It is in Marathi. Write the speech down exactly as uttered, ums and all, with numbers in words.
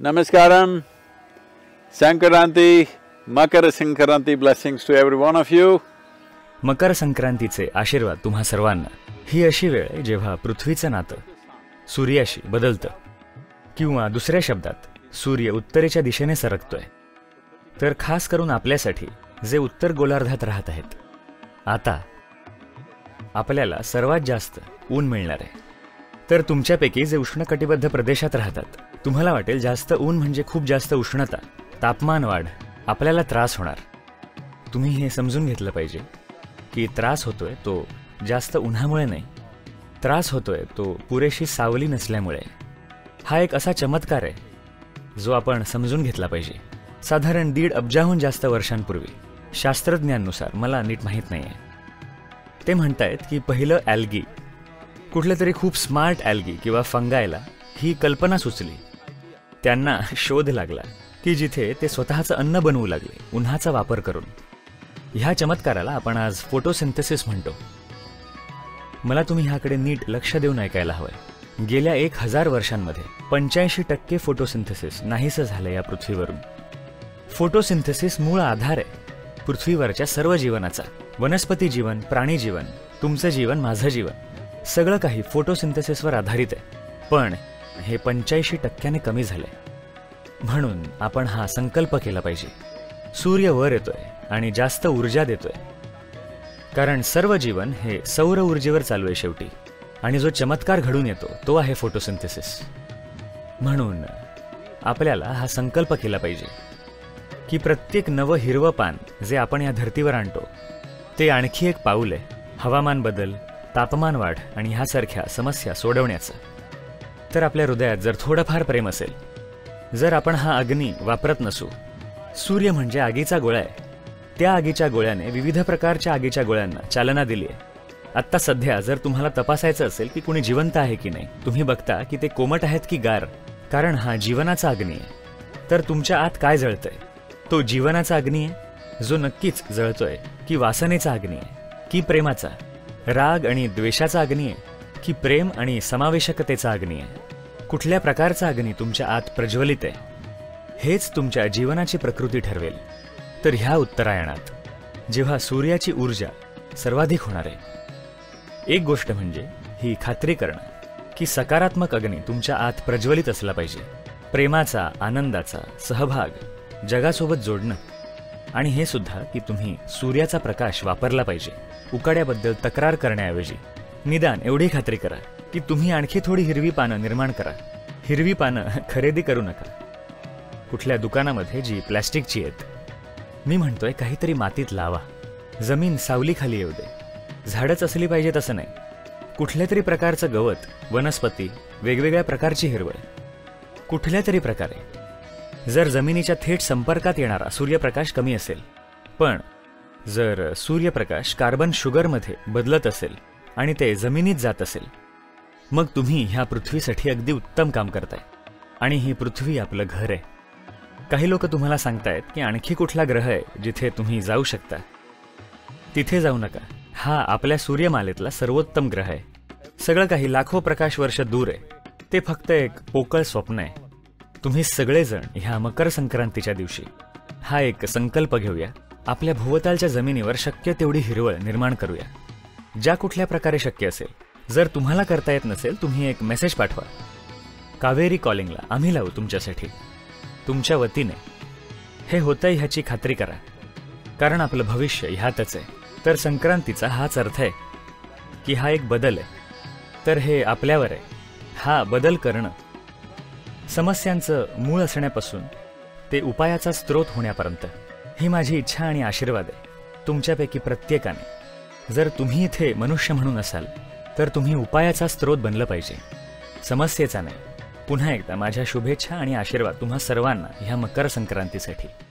Namaskaram, Sankaranti, Makara Sankaranti blessings to every one of you. मकर संक्रांतीचे आशीर्वाद तुम्हा सर्वांना. ही अशी वेळ आहे जेव्हा पृथ्वीचं नातं सूर्याशी बदलतं, किंवा दुसऱ्या शब्दात सूर्य उत्तरेच्या दिशेने सरकतोय. तर खास करून आपल्यासाठी जे उत्तर गोलार्धात राहत आहेत, आता आपल्याला सर्वात जास्त ऊन मिळणार आहे. तर तुमच्यापैकी जे उष्णकटिबद्ध प्रदेशात राहतात, तुम्हाला वाटेल जास्त ऊन म्हणजे खूप जास्त उष्णता, तापमान वाढ, आपल्याला त्रास होणार. तुम्ही हे समजून घेतलं पाहिजे की त्रास होतोय तो जास्त उन्हामुळे नाही, त्रास होतोय तो पुरेशी सावली नसल्यामुळे. हा एक असा चमत्कार आहे जो आपण समजून घेतला पाहिजे. साधारण दीड अब्जाहून जास्त वर्षांपूर्वी, शास्त्रज्ञांनुसार, मला नीट माहीत नाही आहे, ते म्हणतायत की पहिलं ॲल्गी, कुठलं तरी खूप स्मार्ट ॲल्गी किंवा फंगायला ही कल्पना सुचली. त्यांना शोध लागला की जिथे ते स्वतःचं अन्न बनवू लागले उन्हाचा वापर करून. ह्या चमत्काराला आपण आज फोटोसिंथेसिस म्हणतो. मला तुम्ही ह्याकडे नीट लक्ष देऊन ऐकायला हवंय. गेल्या एक हजार वर्षांमध्ये पंच्याऐंशी टक्के फोटोसिंथेसिस नाहीसं झालं या पृथ्वीवरून. फोटोसिंथेसिस मूळ आधार आहे पृथ्वीवरच्या सर्व जीवनाचा. वनस्पती जीवन, प्राणी जीवन, तुमचं जीवन, माझं जीवन, सगळं काही फोटोसिंथेसिसवर आधारित आहे. पण हे पंच्याऐंशी टक्क्याने कमी झालंय. म्हणून आपण हा संकल्प केला पाहिजे. सूर्य वर येतोय आणि जास्त ऊर्जा देतोय, कारण सर्व जीवन हे सौर ऊर्जेवर चालू आहे शेवटी. आणि जो चमत्कार घडून येतो तो आहे फोटोसिंथेसिस. म्हणून आपल्याला हा संकल्प केला पाहिजे की प्रत्येक नवं हिरवं पान जे आपण या धर्तीवर आणतो ते आणखी एक पाऊल आहे हवामान बदल, तापमान वाढ आणि ह्यासारख्या समस्या सोडवण्याचं. तर आपल्या हृदयात जर थोडंफार प्रेम असेल, जर आपण हा अग्नी वापरत नसू, सूर्य म्हणजे आगीचा गोळा आहे, त्या आगीच्या गोळ्याने विविध प्रकारच्या आगीच्या गोळ्यांना चालना दिली आहे. आत्ता सध्या जर तुम्हाला तपासायचं असेल की कुणी जिवंत आहे की नाही, तुम्ही बघता की ते कोमट आहेत की गार, कारण हा जीवनाचा अग्नी आहे. तर तुमच्या आत काय जळतंय? तो जीवनाचा अग्नी आहे जो नक्कीच जळतोय, की वासनेचा अग्नी आहे, की प्रेमाचा, राग आणि द्वेषाचा अग्नी आहे, की प्रेम आणि समावेशकतेचा अग्नी आहे? कुठल्या प्रकारचा अग्नी तुमच्या आत प्रज्वलित आहे, हेच तुमच्या जीवनाची प्रकृती ठरवेल. तर ह्या उत्तरायणात जेव्हा सूर्याची ऊर्जा सर्वाधिक होणार आहे, एक गोष्ट म्हणजे ही खात्री करणं की सकारात्मक अग्नी तुमच्या आत प्रज्वलित असला पाहिजे. प्रेमाचा, आनंदाचा, सहभाग, जगासोबत जोडणं. आणि हे सुद्धा की तुम्ही सूर्याचा प्रकाश वापरला पाहिजे. उकाड्याबद्दल तक्रार करण्याऐवजी निदान एवढी खात्री करा की तुम्ही आणखी थोडी हिरवी पानं निर्माण करा. हिरवी पानं खरेदी करू नका कुठल्या दुकानामध्ये जी प्लॅस्टिकची आहेत. मी म्हणतोय काहीतरी मातीत लावा, जमीन सावलीखाली येऊ दे. झाडच असली पाहिजेत असं नाही, कुठल्या तरी प्रकारचं गवत, वनस्पती, वेगवेगळ्या प्रकारची हिरवळ, कुठल्या तरी प्रकारे. जर जमिनीच्या थेट संपर्कात येणारा सूर्यप्रकाश कमी असेल, पण जर सूर्यप्रकाश कार्बन शुगरमध्ये बदलत असेल आणि ते जमिनीत जात असेल, मग तुम्ही ह्या पृथ्वीसाठी अगदी उत्तम काम करताय. आणि ही पृथ्वी आपलं घर आहे. काही लोक तुम्हाला सांगतायत की आणखी कुठला ग्रह आहे जिथे तुम्ही जाऊ शकता. तिथे जाऊ नका. हा आपल्या सूर्यमालेतला सर्वोत्तम ग्रह आहे. सगळं काही लाखो प्रकाश वर्ष दूर आहे. ते फक्त एक पोकळ स्वप्न आहे. तुम्ही सगळेजण ह्या मकर संक्रांतीच्या दिवशी हा एक संकल्प घेऊया. आपल्या भोवतालच्या जमिनीवर शक्य तेवढी हिरवळ निर्माण करूया, ज्या कुठल्या प्रकारे शक्य असेल. जर तुम्हाला करता येत नसेल, तुम्ही एक मेसेज पाठवा. कावेरी कॉलिंगला आम्ही लावू तुमच्यासाठी, तुमच्या वतीने. हे होतंय ह्याची खात्री करा, कारण आपलं भविष्य ह्यातच आहे. तर संक्रांतीचा हाच अर्थ आहे की हा एक बदल आहे. तर हे आपल्यावर आहे हा बदल करणं. समस्यांचं मूळ असण्यापासून ते उपायाचा स्रोत होण्यापर्यंत ही माझी इच्छा आणि आशीर्वाद आहे तुमच्यापैकी प्रत्येकाने. जर तुम्ही इथे मनुष्य म्हणून असाल तर तुम्ही उपायाचा स्रोत बनलं पाहिजे, समस्येचा नाही. पुन्हा एकदा माझ्या शुभेच्छा आणि आशीर्वाद तुम्हा सर्वांना ह्या मकर संक्रांतीसाठी.